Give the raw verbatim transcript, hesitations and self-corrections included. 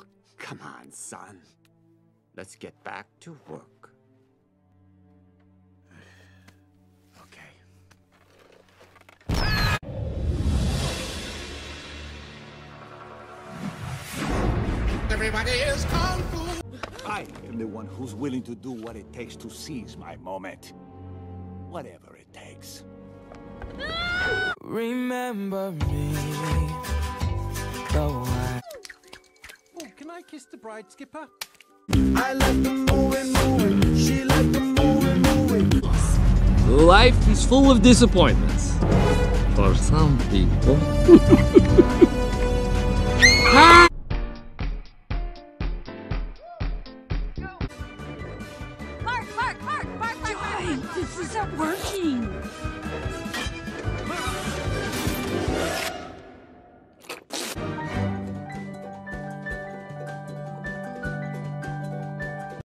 Come on, son. Let's get back to work. Okay. Everybody is kung fu. I am the one who's willing to do what it takes to seize my moment. Whatever it takes. Remember me, though I... Oh, can I kiss the bride, Skipper? I like the moving, moving. She like the moving, moving. Life is full of disappointments. For some people. Mark, Mark, Mark, Mark, Mark, Mark, Mark. This isn't working.